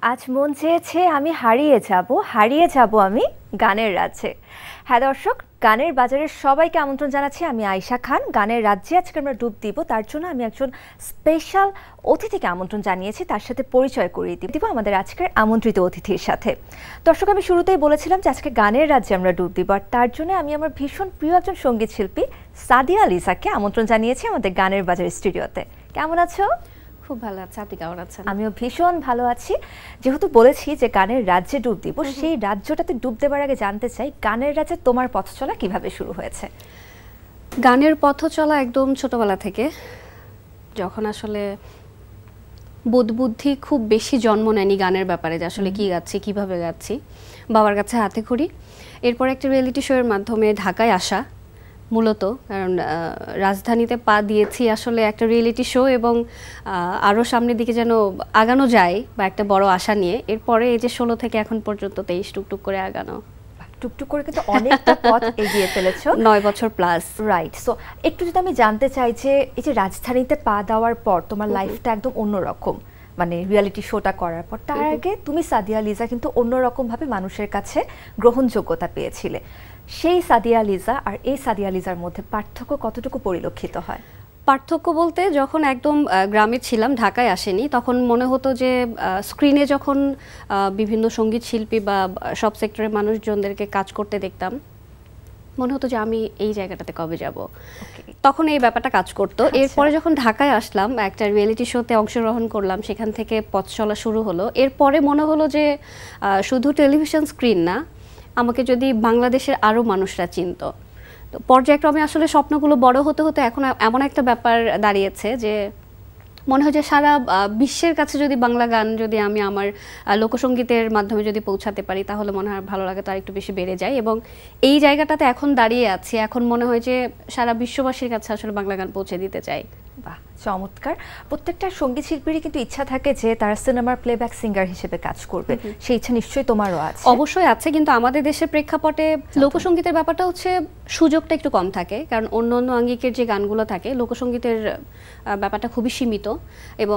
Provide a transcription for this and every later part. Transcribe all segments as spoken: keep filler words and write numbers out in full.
আজ মন চেয়েছে আমি হারিয়ে যাব হারিয়ে যাব আমি গানের রাজ্যে। হ্যাঁ দর্শক, গানের বাজারের সবাইকে আমন্ত্রণ জানাচ্ছি। আমি আয়েশা খান। গানের রাজ্যে আজকে আমরা ডুব দিব, তার জন্য আমি একজন স্পেশাল অতিথিকে আমন্ত্রণ জানিয়েছি, তার সাথে পরিচয় করিয়ে দিব আমাদের আজকের আমন্ত্রিত অতিথির সাথে। দর্শক, আমি শুরুতেই বলেছিলাম যে আজকে গানের রাজ্যে আমরা ডুব দিব, আর তার জন্য আমি আমার ভীষণ প্রিয় একজন সঙ্গীত শিল্পী সাদিয়া লিজাকে আমন্ত্রণ জানিয়েছি আমাদের গানের বাজার স্টুডিওতে। কেমন আছো? খুব ভালো আছে, আপনি কেমন আছেন? আমিও ভীষণ ভালো আছি। যেহেতু বলেছি যে গানের রাজ্যে ডুব দিব, সেই রাজ্যটাতে ডুব দেবার আগে জানতে চাই গানের রাজ্যে তোমার পথ চলা কিভাবে শুরু হয়েছে? গানের পথ চলা একদম ছোটবেলা থেকে, যখন আসলে বোধ বুদ্ধি খুব বেশি জন্ম নেয়নি গানের ব্যাপারে, যে আসলে কি গাচ্ছি কিভাবে গাচ্ছি, বাবার কাছে হাতে খড়ি। এরপর একটা রিয়েলিটি শো এর মাধ্যমে ঢাকায় আসা, মূলত কারণ রাজধানীতে পা দিয়েছি আসলে একটা রিয়েলিটি শো এবং আরও সামনের দিকে যেন আগানো যায় বা একটা বড় আশা নিয়ে। এরপরে এই যে ষোলো থেকে এখন পর্যন্ত তেইশ টুকটুক করে আগানো, টুকটুক করে কিন্তু অনেকটা পথ এগিয়ে ফেলেছো, নয় বছর প্লাস। রাইট। সো একটু যদি আমি জানতে চাই যে এই যে রাজধানীতে পা দেওয়ার পর তোমার লাইফটা একদম অন্যরকম, মানে রিয়েলিটি শোটা করার পর, তার আগে তুমি সাদিয়া লিজা কিন্তু অন্যরকম ভাবে মানুষের কাছে গ্রহণযোগ্যতা পেয়েছিলে। সেই সাদিয়া লিজা আর এই সাদিয়া লিজার মধ্যে পার্থক্য কতটুকু পরিলক্ষিত হয়? পার্থক্য বলতে, যখন একদম গ্রামে ছিলাম, ঢাকায় আসেনি, তখন মনে হতো যে স্ক্রিনে যখন বিভিন্ন সঙ্গীত শিল্পী বা সব সেক্টরের মানুষজনদেরকে কাজ করতে দেখতাম, মনে হতো যে আমি এই জায়গাটাতে কবে যাব, তখন এই ব্যাপারটা কাজ করতো। এরপরে যখন ঢাকায় আসলাম, একটা রিয়েলিটি শোতে অংশগ্রহণ করলাম, সেখান থেকে পথ চলা শুরু হলো। এরপরে মনে হলো যে শুধু টেলিভিশন স্ক্রিন না, আমাকে যদি বাংলাদেশের আরও মানুষরা চিনত। তো পর্যায়ক্রমে আসলে স্বপ্নগুলো বড় হতে হতে এখন এমন একটা ব্যাপার দাঁড়িয়েছে যে মনে হয় যে সারা বিশ্বের কাছে যদি বাংলা গান যদি আমি আমার লোকসঙ্গীতের মাধ্যমে যদি পৌঁছাতে পারি, তাহলে মনে হয় ভালো লাগে, তার একটু বেশি বেড়ে যায়। এবং এই জায়গাটাতে এখন দাঁড়িয়ে আছি, এখন মনে হয় যে সারা বিশ্ববাসীর কাছে আসলে বাংলা গান পৌঁছে দিতে চাই। বাহ, চমৎকার। প্রত্যেকটা সঙ্গীত শিল্পীরই কিন্তু ইচ্ছা থাকে যে তারা সিনেমার প্লেব্যাক সিঙ্গার হিসেবে কাজ করবে, সেই ইচ্ছা নিশ্চয়ই তোমারও আছে। অবশ্যই আছে, কিন্তু আমাদের দেশের প্রেক্ষাপটে লোকসঙ্গীতের ব্যাপারটা হচ্ছে সুযোগটা একটু কম থাকে, কারণ অন্য অন্য আঙ্গিকের যে গানগুলো থাকে, লোকসঙ্গীতের ব্যাপারটা খুবই সীমিত। এবং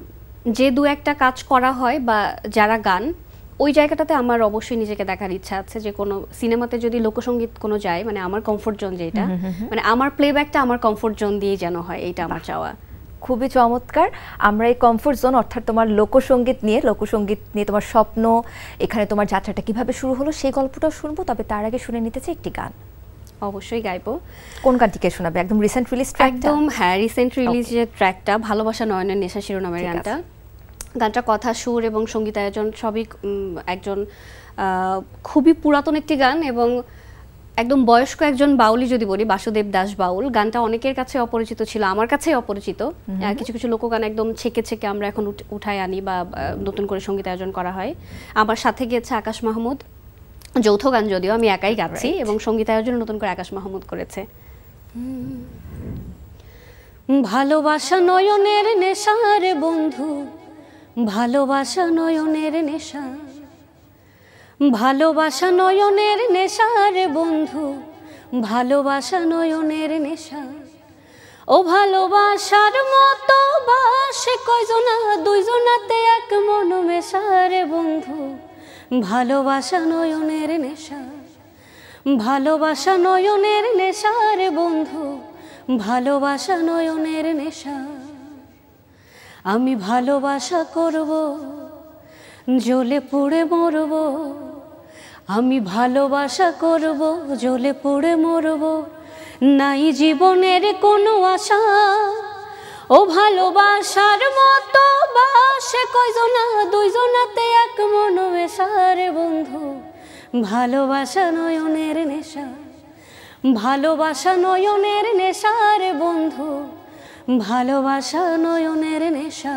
যে দু একটা কাজ করা হয় বা যারা গান, ওই জায়গাটাতে আমার অবশ্যই নিজেকে দেখার ইচ্ছা আছে যে কোনো সিনেমাতে যদি লোকসঙ্গীত কোনো যায়, মানে আমার কমফোর্ট জোন যেটা, মানে আমার প্লেব্যাকটা আমার কমফোর্ট জোন দিয়ে যেন হয়, এইটা আমার চাওয়া। খুবই চমৎকার। আমরা এই কমফোর্ট জোন অর্থাৎ তোমার লোকসঙ্গীত নিয়ে লোকসঙ্গীত নিয়ে তোমার স্বপ্ন, এখানে তোমার যাত্রাটা কিভাবে শুরু হলো সেই গল্পটাও শুনবো, তবে তার আগে শুনে নিতে চাই একটি গান। অবশ্যই গাইবো। কোন গানটিকে শোনাবে? একদম রিসেন্ট রিলিজ ট্র্যাক? একদম হ্যাঁ, রিসেন্ট রিলিজ যে ট্র্যাকটা, ভালোবাসা নয়নের নেশা শিরোনামের গানটা। গানটা কথা, সুর এবং সঙ্গীতায়োজন সবই একজন খুবই পুরাতন একটি গান, এবং একদম বয়স্ক একজন বাউলি যদি বলি, বাসুদেব দাস বাউল। গানটা অনেকের কাছে অপরিচিত ছিল, আমার কাছেই অপরিচিত। কিছু কিছু লোকগান একদম ছেকে ছেকে আমরা এখন উঠায় আনি বা নতুন করে সঙ্গীতায়োজন করা হয়। আমার সাথে গিয়েছে আকাশ মাহমুদ, যৌথ গান যদিও, আমি একাই গাচ্ছি, এবং সঙ্গীতায়োজন নতুন করে আকাশ মাহমুদ করেছে। ভালোবাসা নয়নের নেশা রে বন্ধু, ভালোবাসা নয়নের নেশা, ভালোবাসা নয়নের নেশা রে বন্ধু, ভালোবাসা নয়নের নেশা। ও ভালোবাসার মতো বাসে কয়জনা, দুইজনাতে এক মন মেশা রে বন্ধু, ভালোবাসা নয়নের নেশা, ভালোবাসা নয়নের নেশা রে বন্ধু, ভালোবাসা নয়নের নেশা। আমি ভালোবাসা করব, জ্বলে পুড়ে মরব, আমি ভালোবাসা করব, জ্বলে পুড়ে মরব, নাই জীবনের কোনো আশা। ও ভালোবাসার মতো বাসে কয়জনা, দুইজনাতে এক মন মেশা রে বন্ধু, ভালোবাসা নয়নের নেশা, ভালোবাসা নয়নের নেশা রে বন্ধু, ভালোবাসা নয়নের নেশা।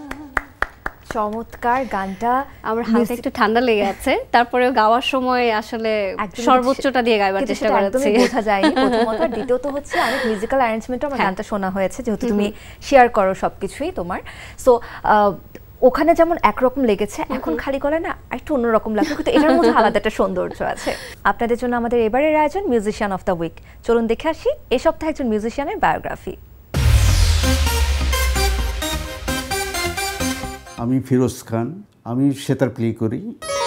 চমৎকার গানটা। আমার হাতে একটু ঠান্ডা লেগে আছে, তারপরেও গাওয়ার সময় আসলে সর্বোচ্চটা দিয়ে গাইবার চেষ্টা করেছি। বোঝা যায়নি প্রথমত, দ্বিতীয়ত হচ্ছে অনেক মিউজিক্যাল অ্যারেঞ্জমেন্টও আমার গানটা শোনা হয়েছে, যেহেতু তুমি শেয়ার করো সবকিছুই তোমার। সো ওখানে যেমন একরকম লেগেছে, এখন খালি গলায় না একটু অন্যরকম লাগবে, কিন্তু এটার মধ্যে আলাদা একটা সৌন্দর্য আছে। আপনাদের জন্য আমাদের এবারের আয়োজন মিউজিশিয়ান অফ দ্য উইক। চলুন দেখে আসি এই সপ্তাহে একজন মিউজিশিয়ানের বায়োগ্রাফি। আমি ফিরোজ খান, আমি সেতার প্লে করি।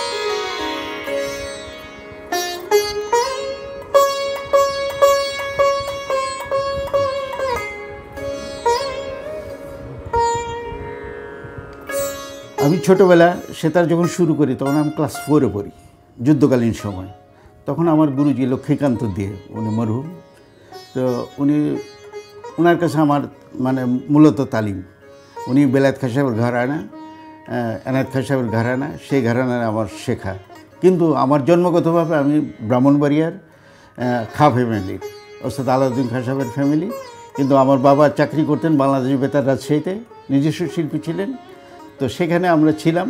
আমি ছোটোবেলা সেতার যখন শুরু করি তখন আমি ক্লাস ফোরে পড়ি, যুদ্ধকালীন সময়। তখন আমার গুরুজি লক্ষ্মীকান্ত দে, উনি মরহুম, তো উনি ওনার কাছে আমার মানে মূলত তালিম। উনি বেলায়েত খাঁ সাহেবের ঘরানা, এনায়েত খাঁ সাহেবের ঘরানা, সেই ঘরানায় আমার শেখা। কিন্তু আমার জন্মগতভাবে আমি ব্রাহ্মণবাড়িয়ার খাঁ ফ্যামিলির, অর্থাৎ আলাউদ্দিন খাঁ সাহেবের ফ্যামিলি। কিন্তু আমার বাবা চাকরি করতেন বাংলাদেশ বেতার রাজশাহীতে, নিজস্ব শিল্পী ছিলেন। তো সেখানে আমরা ছিলাম,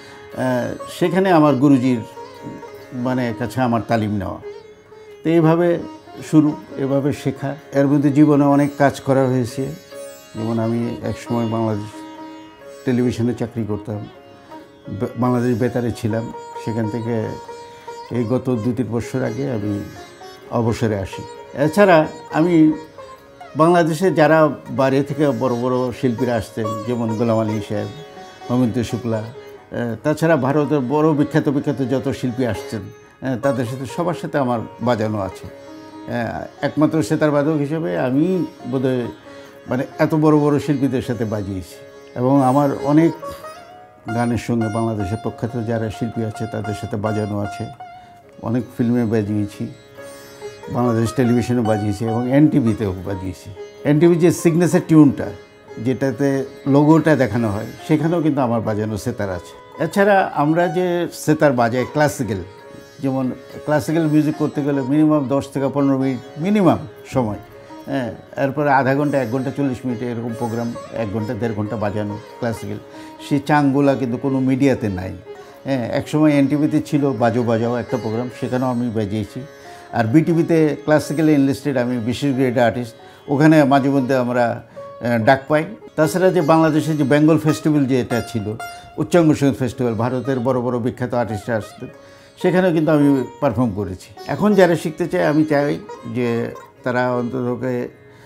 সেখানে আমার গুরুজির মানে কাছে আমার তালিম নেওয়া। তো এইভাবে শুরু, এভাবে শেখা। এর মধ্যে জীবনে অনেক কাজ করা হয়েছে। যেমন আমি একসময় বাংলাদেশ টেলিভিশনে চাকরি করতাম, বাংলাদেশ বেতারে ছিলাম। সেখান থেকে এই গত দু তিন বছর আগে আমি অবসরে আসি। এছাড়া আমি বাংলাদেশে যারা বাইরে থেকে বড় বড় শিল্পীরা আসতেন, যেমন গোলাম আলী সাহেব, অমিত শুক্লা, তাছাড়া ভারতের বড় বিখ্যাত বিখ্যাত যত শিল্পী আসছেন তাদের সাথে সবার সাথে আমার বাজানো আছে। একমাত্র সেতার বাদক হিসেবে আমি বোধহয় মানে এত বড় বড় শিল্পীদের সাথে বাজিয়েছি। এবং আমার অনেক গানের সঙ্গে বাংলাদেশের প্রখ্যাত যারা শিল্পী আছে তাদের সাথে বাজানো আছে। অনেক ফিল্মে বাজিয়েছি, বাংলাদেশ টেলিভিশনে বাজিয়েছি এবং এনটিভিতেও বাজিয়েছি। এনটিভি যে সিগনেচার টিউনটা, যেটাতে লোগোটা দেখানো হয়, সেখানেও কিন্তু আমার বাজানো সেতার আছে। এছাড়া আমরা যে সেতার বাজাই ক্লাসিক্যাল, যেমন ক্লাসিক্যাল মিউজিক করতে গেলে মিনিমাম দশ থেকে পনেরো মিনিট মিনিমাম সময়, হ্যাঁ, এরপরে আধা ঘন্টা এক ঘন্টা চল্লিশ মিনিট এরকম প্রোগ্রাম, এক ঘন্টা দেড় ঘন্টা বাজানো ক্লাসিক্যাল। সেই চাংগুলা কিন্তু কোনো মিডিয়াতে নাই। হ্যাঁ, একসময় এনটিভিতে ছিল বাজো বাজাও একটা প্রোগ্রাম, সেখানেও আমি বাজিয়েছি। আর বিটিভিতে ক্লাসিক্যাল এনলিস্টেড আমি বিশেষ গ্রেড আর্টিস্ট, ওখানে মাঝে মধ্যে আমরা ডাক পাই। তাছাড়া যে বাংলাদেশের যে বেঙ্গল ফেস্টিভ্যাল যে এটা ছিল, উচ্চাঙ্গ সঙ্গীত ফেস্টিভ্যাল, ভারতের বড় বড় বিখ্যাত আর্টিস্টরা আসতেন, সেখানেও কিন্তু আমি পারফর্ম করেছি। এখন যারা শিখতে চায় আমি চাই যে তারা অন্ততকে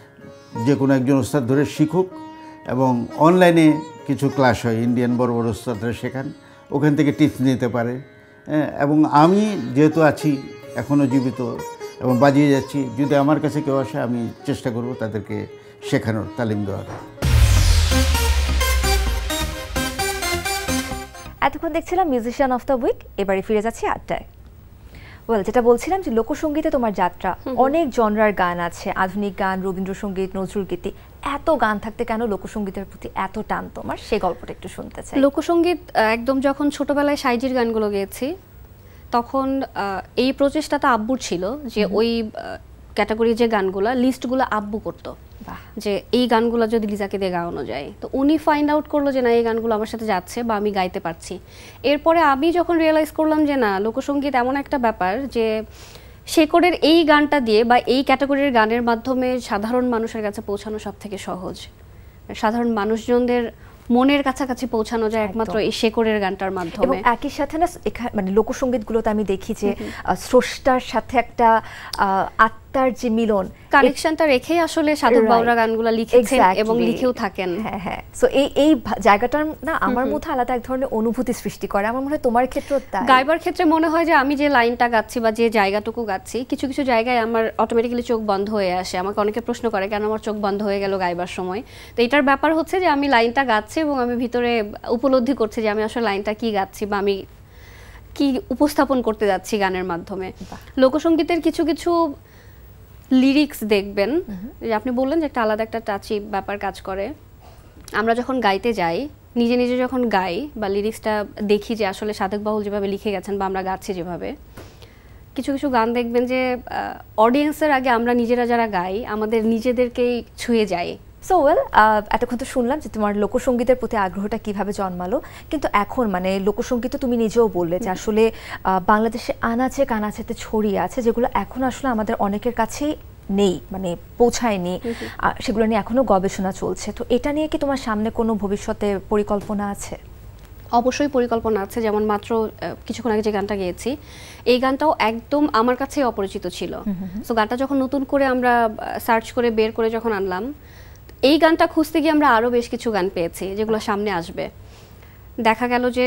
যে কোনো একজন ওস্তাদ ধরে শিখুক, এবং অনলাইনে কিছু ক্লাস হয়, ইন্ডিয়ান বড় বড় ওস্তাদরা শেখান, ওখান থেকে টিপস নিতে পারে। হ্যাঁ, এবং আমি যেহেতু আছি এখনও জীবিত এবং বাজিয়ে যাচ্ছি, যদি আমার কাছে কেউ আসে আমি চেষ্টা করব তাদেরকে শেখানোর, তালিম দেওয়ার। এতক্ষণ দেখছিলাম মিউজিশিয়ান অফ দ্য উইক, এবারে ফিরে যাচ্ছি আড্ডায়। ওয়েল, যেটা বলছিলাম যে লোকসঙ্গীতে তোমার যাত্রা, অনেক জনরার গান আছে, আধুনিক গান, রবীন্দ্রসঙ্গীত, নজরুল গীতি। এত গান থাকতে কেন লোকসঙ্গীতের প্রতি এত টান তোমার, সেই গল্পটা একটু শুনতে চাই। লোকসঙ্গীত একদম যখন ছোটবেলায় সাইজির গানগুলো গেয়েছি, তখন এই প্রচেষ্টাটা আব্বুর ছিল যে ওই ক্যাটাগরি যে গানগুলো লিস্টগুলো আব্বু করতো, যে এই গানগুলো যদি লিজাকে দিয়ে গাওয়ানো যায়। তো উনি ফাইন্ড আউট করলো যে না, এই গানগুলো আমার সাথে যাচ্ছে বা আমি গাইতে পারছি। এরপরে আমি যখন রিয়েলাইজ করলাম যে না, লোকসঙ্গীত এমন একটা ব্যাপার যে শেকড়ের এই গানটা দিয়ে বা এই ক্যাটাগরির গানের মাধ্যমে সাধারণ মানুষের কাছে পৌঁছানো সব থেকে সহজ। সাধারণ মানুষজনদের মনের কাছাকাছি পৌঁছানো যায় একমাত্র এই শেকড়ের গানটার মাধ্যমে। এবং একই সাথে না, মানে লোকসঙ্গীতগুলোতে আমি দেখি যে স্রষ্টার সাথে একটা আত্মার যে মিলন, কানেকশনটা রেখেই আসলে সাধক বাউরা গানগুলো লিখেছেন এবং লিখেও থাকেন। হ্যাঁ হ্যাঁ, সো এই এই জায়গাটার না আমার মধ্যে আলাদা এক ধরনের অনুভূতি সৃষ্টি করে। আমার মনে হয় তোমার ক্ষেত্রেও তাই। গাইবার ক্ষেত্রে মনে হয় যে আমি যে লাইনটা গাচ্ছি বা যে জায়গাটুকু গাচ্ছি, কিছু কিছু জায়গায় আমার অটোমেটিক্যালি চোখ বন্ধ হয়ে আসে। আমাকে অনেকে প্রশ্ন করে কেন আমার চোখ বন্ধ হয়ে গেল গাইবার সময়। তো এটার ব্যাপার হচ্ছে যে আমি লাইনটা গাচ্ছি এবং আমি ভিতরে উপলব্ধি করছি যে আমি আসলে লাইনটা কি গাচ্ছি বা আমি কি উপস্থাপন করতে যাচ্ছি গানের মাধ্যমে। লোকসঙ্গীতের কিছু কিছু লিরিক্স দেখবেন, যে আপনি বললেন যে একটা আলাদা একটা টাচি ব্যাপার কাজ করে। আমরা যখন গাইতে যাই, নিজে নিজে যখন গাই বা লিরিক্সটা দেখি যে আসলে সাধক বাউল যেভাবে লিখে গেছেন বা আমরা গাচ্ছি যেভাবে, কিছু কিছু গান দেখবেন যে অডিয়েন্সের আগে আমরা নিজেরা যারা গাই আমাদের নিজেদেরকেই ছুঁয়ে যায়। সো ওয়েল, এতক্ষণ তো শুনলাম যে তোমার লোকসঙ্গীতের প্রতি আগ্রহটা কিভাবে জন্মালো, কিন্তু এখন মানে লোকসঙ্গীত তুমি নিজেও বললে যে আসলে বাংলাদেশে আনাচে কানাচেতে ছড়িয়ে আছে, যেগুলো এখন আসলে আমাদের অনেকের কাছেই নেই, মানে পৌঁছায়নি, সেগুলো নিয়ে এখনো গবেষণা চলছে। তো এটা নিয়ে কি তোমার সামনে কোনো ভবিষ্যতে পরিকল্পনা আছে? অবশ্যই পরিকল্পনা আছে। যেমন মাত্র কিছুক্ষণ আগে যে গানটা গেয়েছি, এই গানটাও একদম আমার কাছে অপরিচিত ছিল। সো গানটা যখন নতুন করে আমরা সার্চ করে বের করে যখন আনলাম, এই গানটা খুঁজতে গিয়ে আমরা আরও বেশ কিছু গান পেয়েছি যেগুলো সামনে আসবে। দেখা গেল যে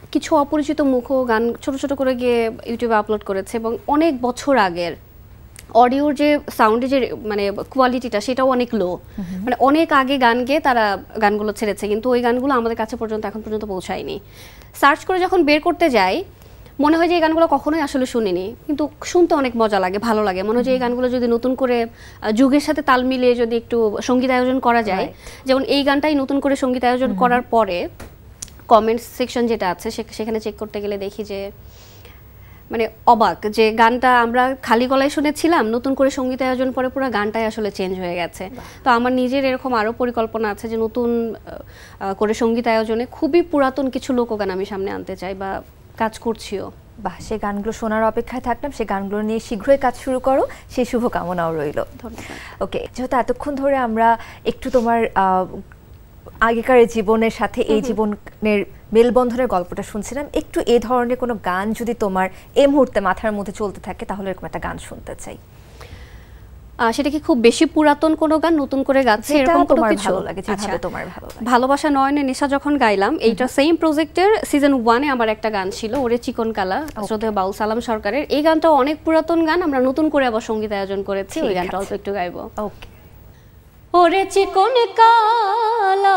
কিছু অপরিচিত মুখও গান ছোট ছোট করে গিয়ে ইউটিউবে আপলোড করেছে, এবং অনেক বছর আগের অডিওর যে সাউন্ডের যে মানে কোয়ালিটিটা সেটাও অনেক লো, মানে অনেক আগে গান গেয়ে তারা গানগুলো ছেড়েছে, কিন্তু ওই গানগুলো আমাদের কাছে পর্যন্ত এখন পর্যন্ত পৌঁছায়নি। সার্চ করে যখন বের করতে যাই মনে হয় যে এই গানগুলো কখনোই আসলে শুনিনি, কিন্তু শুনতে অনেক মজা লাগে, ভালো লাগে। মনে হয় যে এই গানগুলো যদি নতুন করে যুগের সাথে তাল মিলিয়ে যদি একটু সঙ্গীত আয়োজন করা যায়, যেমন এই গানটাই নতুন করে সঙ্গীত আয়োজন করার পরে কমেন্টস সেকশন যেটা আছে সেখানে চেক করতে গেলে দেখি যে মানে অবাক, যে গানটা আমরা খালি গলায় শুনেছিলাম, নতুন করে সঙ্গীত আয়োজন পরে পুরো গানটাই আসলে চেঞ্জ হয়ে গেছে। তো আমার নিজের এরকম আরও পরিকল্পনা আছে যে নতুন করে সঙ্গীত আয়োজনে খুবই পুরাতন কিছু লোকগান আমি সামনে আনতে চাই বা কাজ করছিও। বাহ, সেই গানগুলো শোনার অপেক্ষায় থাকলাম। সেই গানগুলো নিয়ে শীঘ্রই কাজ শুরু করো, সেই শুভকামনাও রইল। ধন্যবাদ। ওকে, যেহেতু এতক্ষণ ধরে আমরা একটু তোমার আগেকার জীবনের সাথে এই জীবনের মেলবন্ধনের গল্পটা শুনছিলাম, একটু এই ধরনের কোনো গান যদি তোমার এই মুহূর্তে মাথার মধ্যে চলতে থাকে তাহলে এরকম একটা গান শুনতে চাই। সেটা কি খুব বেশি পুরাতন কোনো গান নতুন করে গাচ্ছে এরকম কোনো কিছু? ভালো লাগে যেভাবে তোমার ভালো লাগে। ভালোবাসা নয়নে নেশা যখন গাইলাম, এইটা সেম প্রজেক্টের সিজন ওয়ানে আমার একটা গান ছিল, ওরে চিকন কালা, শ্রদ্ধেয় বাউল সালাম সরকারের। এই গানটা অনেক পুরাতন গান, আমরা নতুন করে আবার সঙ্গীত আয়োজন করেছি, ওই গানটা অল্প একটু গাইবো। ওকে। ওরে চিকন কালা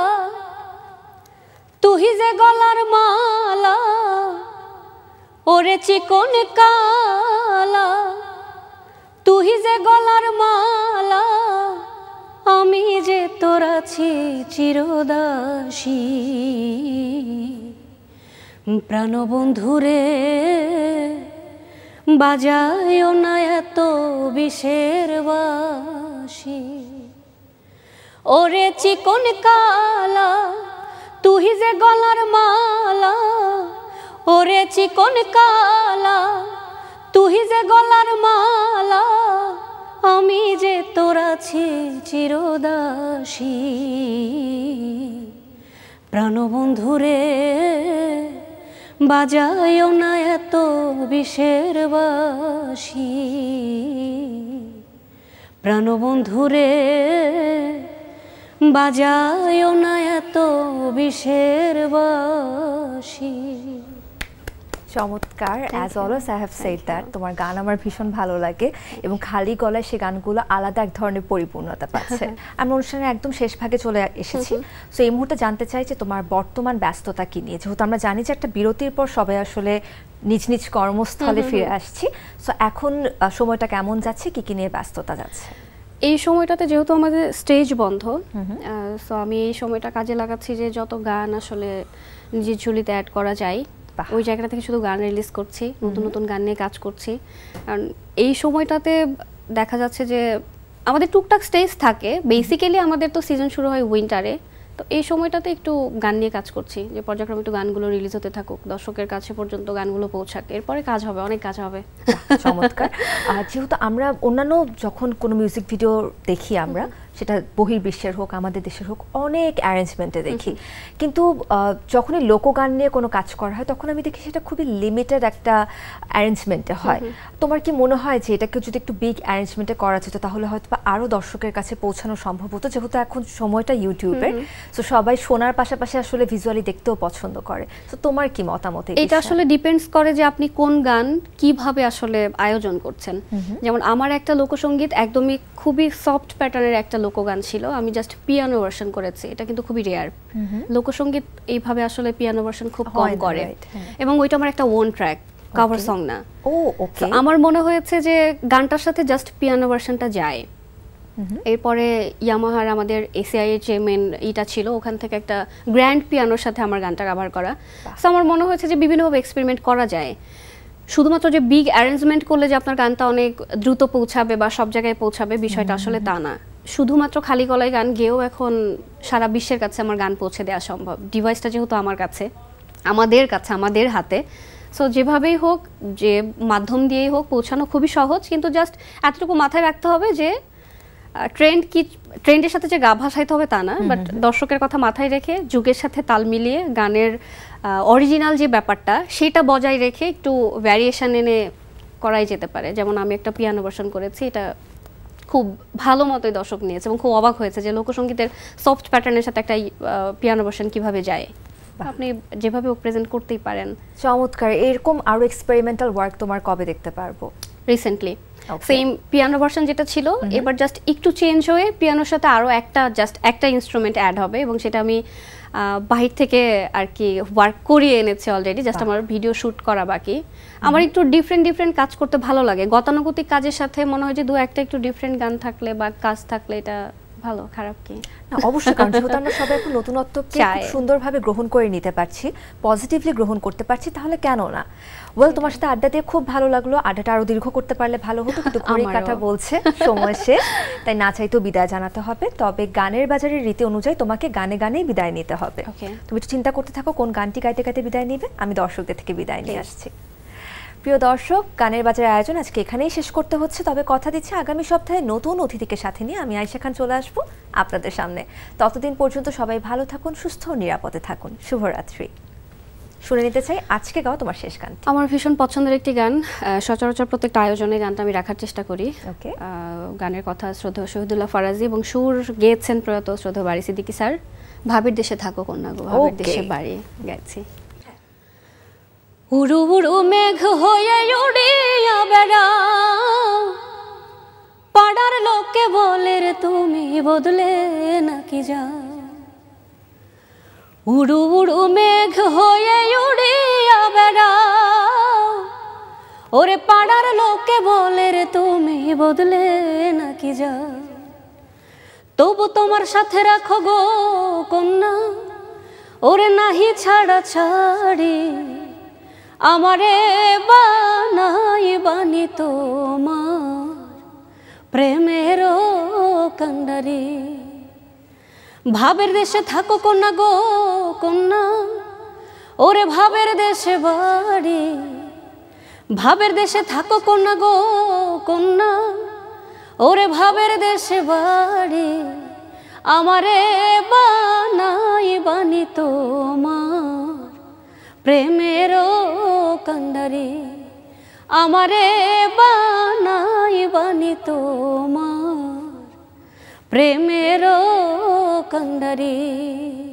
তুহি যে গলার মালা, ওরে চিকন কালা তুহি যে গলার মালা, আমি যে তোর আছি চিরদাসী, প্রাণবন্ধুরে বাজায়ও না এত বিষের বাঁশি। ওরে চিকন কালা তুহি যে গলার মালা, ওরে চিকন কালা তুহি যে গলার মালা, আমি যে তোর আছি চিরদাসী, প্রাণবন্ধুরে বাজায়ও না এত বিষের বাঁশি, প্রাণবন্ধুরে বাজায়ও না এত বিষের বাঁশি। চমৎকার। As always I have said that তোমার গান আমার ভীষণ ভালো লাগে এবং খালি গলায় সে গানগুলো আলাদা এক ধরনের পরিপূর্ণতা পাচ্ছে। আমরা অনুষ্ঠানের একদম শেষ ভাগে চলে এসেছি। সো এই মুহূর্তে জানতে চাই যে তোমার বর্তমান ব্যস্ততা কি নিয়ে, যেহেতু আমরা জানি যে একটা বিরতির পর সবাই আসলে নিজ নিজ কর্মস্থলে ফিরে আসছি। সো এখন সময়টা কেমন যাচ্ছে, কি কি নিয়ে ব্যস্ততা যাচ্ছে? এই সময়টাতে যেহেতু আমাদের স্টেজ বন্ধ, সো আমি এই সময়টা কাজে লাগাচ্ছি যে যত গান আসলে নিজের ঝুলিতে অ্যাড করা যায় ওই জায়গাটা থেকে শুধু গান রিলিজ করছি, নতুন নতুন গান নিয়ে কাজ করছি। কারণ এই সময়টাতে দেখা যাচ্ছে যে আমাদের টুকটাক স্টেজ থাকে, বেসিক্যালি আমাদের তো সিজন শুরু হয় উইন্টারে, তো এই সময়টাতে একটু গান নিয়ে কাজ করছি যে পর্যায়ক্রমে একটু গানগুলো রিলিজ হতে থাকুক, দর্শকের কাছে পর্যন্ত গানগুলো পৌঁছাক, এরপরে কাজ হবে, অনেক কাজ হবে। চমৎকার। যেহেতু আমরা অন্যান্য যখন কোনো মিউজিক ভিডিও দেখি আমরা, সেটা বহির্বিশ্বের হোক আমাদের দেশের হোক, অনেক অ্যারেঞ্জমেন্টে দেখি, কিন্তু যখনই লোকগান নিয়ে কোনো কাজ করা হয় তখন আমি দেখি সেটা খুবই লিমিটেড একটা অ্যারেঞ্জমেন্টে হয়। তোমার কি মনে হয় যে এটাকে যদি একটু বিগ অ্যারেঞ্জমেন্টে করা যেত তাহলে হয়তো আরও দর্শকের কাছে পৌঁছানো সম্ভব হতো? যেহেতু এখন সময়টা ইউটিউবের, তো সবাই শোনার পাশাপাশি আসলে ভিজুয়ালি দেখতেও পছন্দ করে। তো তোমার কি মতামত? এটা আসলে ডিপেন্ডস করে যে আপনি কোন গান কিভাবে আসলে আয়োজন করছেন। যেমন আমার একটা লোকসঙ্গীত একদমই খুবই সফট প্যাটার্নের একটা লোকগান ছিল, আমি জাস্ট পিয়ানো ভার্সন করেছি, এটা কিন্তু খুবই রেয়ার। লোকসঙ্গীত এইভাবে আসলে পিয়ানো ভার্সন খুব কম করে, এবং ওইটা আমার একটা ওন ট্র্যাক, কভার সং না। ও ওকে। আমার মনে হয়েছে যে গানটার সাথে জাস্ট পিয়ানো ভার্সনটা যায়। এরপরে ইয়ামাহার আমাদের এসিআই এর যে মেন ইটা ছিল, ওখান থেকে একটা গ্র্যান্ড পিয়ানোর সাথে আমার গানটা কভার করা। সো আমার মনে হয়েছে যে বিভিন্নভাবে এক্সপেরিমেন্ট করা যায়। শুধুমাত্র যে বিগ অ্যারেঞ্জমেন্ট করলে যে আপনার গানটা অনেক দ্রুত পৌঁছাবে বা সব জায়গায় পৌঁছাবে, বিষয়টা আসলে তা না। শুধুমাত্র খালি গলায় গান গেয়েও এখন সারা বিশ্বের কাছে আমার গান পৌঁছে দেওয়া সম্ভব। ডিভাইসটা যেহেতু আমার কাছে, আমাদের কাছে, আমাদের হাতে, সো যেভাবেই হোক, যে মাধ্যম দিয়েই হোক, পৌঁছানো খুবই সহজ। কিন্তু জাস্ট এতটুকু মাথায় রাখতে হবে যে ট্রেন্ড কি, ট্রেন্ডের সাথে যে গা ভাসাইতে হবে তা না, বাট দর্শকের কথা মাথায় রেখে যুগের সাথে তাল মিলিয়ে গানের অরিজিনাল যে ব্যাপারটা সেটা বজায় রেখে একটু ভ্যারিয়েশন এনে করাই যেতে পারে। যেমন আমি একটা পিয়ানো ভার্সন করেছি, এটা খুব ভালো মতোই দর্শক নিয়েছে এবং খুব অবাক হয়েছে যে লোকসঙ্গীতের সফট প্যাটার্নের সাথে একটা পিয়ানো ভার্সন কিভাবে যায়। আপনি যেভাবে প্রেজেন্ট করতেই পারেন। চমৎকার। এরকম আরো এক্সপেরিমেন্টাল ওয়ার্ক তোমার কবে দেখতে পারবো? রিসেন্টলি সেম পিয়ানো ভার্সন যেটা ছিল এবার জাস্ট একটু চেঞ্জ হয়ে পিয়ানোর সাথে আরো একটা জাস্ট একটা ইনস্ট্রুমেন্ট অ্যাড হবে এবং সেটা আমি বাহির থেকে আর কি ওয়ার্ক করিয়ে এনেছি অলরেডি, জাস্ট আমার ভিডিও শুট করা বাকি। আমার একটু ডিফারেন্ট ডিফারেন্ট কাজ করতে ভালো লাগে, গতানুগতিক কাজের সাথে মনে হয় যে দু একটা একটু ডিফারেন্ট গান থাকলে বা কাজ থাকলে এটা ভালো, খারাপ কি না? অবশ্যই, কারণ যেহেতু আমরা সবাই একটু নতুনত্বকে খুব সুন্দরভাবে গ্রহণ করে নিতে পারছি, পজিটিভলি গ্রহণ করতে পারছি, তাহলে কেন না? ওয়েল, তোমার সাথে আড্ডা দিয়ে খুব ভালো লাগলো। আড্ডাটা আরো দীর্ঘ করতে পারলে ভালো হতো, কিন্তু ঘড়ির কাঁটা বলছে সময় শেষ, তাই না চাইতেও বিদায় জানাতে হবে। তবে গানের বাজারের রীতি অনুযায়ী তোমাকে গানে গানেই বিদায় নিতে হবে। তুমি একটু চিন্তা করতে থাকো কোন গানটি গাইতে গাইতে বিদায় নিবে, আমি দর্শকদের থেকে বিদায় নিয়ে আসছি। প্রিয় দর্শক, গানের বাজারের আয়োজন আজকে এখানেই শেষ করতে হচ্ছে, তবে কথা দিচ্ছি আগামী সপ্তাহে নতুন অতিথিকে সাথে নিয়ে আমি আয়েশা খান চলে আসবো আপনাদের সামনে। ততদিন পর্যন্ত সবাই ভালো থাকুন, সুস্থ ও নিরাপদে থাকুন। শুভরাত্রি। শুনে নিতে চাই আজকে গাও তোমার শেষ গান। আমার ভীষণ পছন্দের একটি গান, সচরাচর প্রত্যেকটা আয়োজনে গানটা আমি রাখার চেষ্টা করি। গানের কথা শ্রদ্ধেয় শহীদুল্লাহ ফারাজি এবং সুর গেয়েছেন প্রয়াত শ্রদ্ধেয় বারী সিদ্দিকী স্যার। ভাবির দেশে থাকো কন্যা গো, ভাবির দেশে বাড়ি গাইছি। উড়ু উড়ু মেঘ হয়ে উড়িয়া বেড়াও, পাড়ার লোকে বলে রে তুমি বদলে নাকি যাও। উড়ু উড়ু মেঘ হয়ে উড়িয়া বেড়াও, ওরে পাড়ার লোকে বলে রে তুমি বদলে নাকি যাও। তবু তোমার সাথে রাখো গো কন্যা, ওরে নাহি ছাড়া ছাড়ি, আমারে বানাই বানি তোমার প্রেমের কান্ডারি। ভাবের দেশে থাকো কন্যা গো কন্যা, ওরে ভাবের দেশে বাড়ি। ভাবের দেশে থাকো কন্যা গো কন্যা, ওরে ভাবের দেশে বাড়ি। আমারে বানাই বানি তোমার প্রেমের কান্ডারি। আমারে বানাই বানি তোমার প্রেমের কান্ডারি।